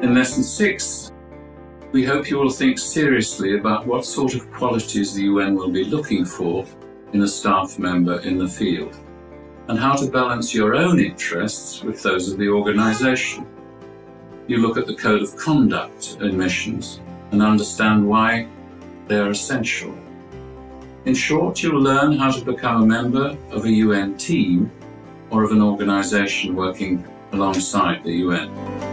In Lesson 6, we hope you will think seriously about what sort of qualities the UN will be looking for in a staff member in the field, and how to balance your own interests with those of the organisation. You look at the code of conduct in missions and understand why they are essential. In short, you'll learn how to become a member of a UN team or of an organisation working alongside the UN.